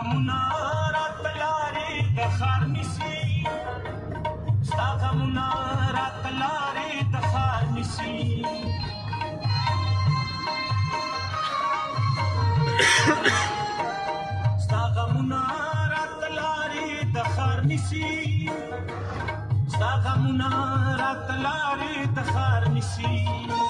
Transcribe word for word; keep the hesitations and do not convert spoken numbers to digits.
غمونه راته لارې د ښار نیسي ستا غمونه راته لارې د ښار نیسي ستا غمونه راته لارې د ښار نیسي ستا غمونه راته لارې د ښار نیسي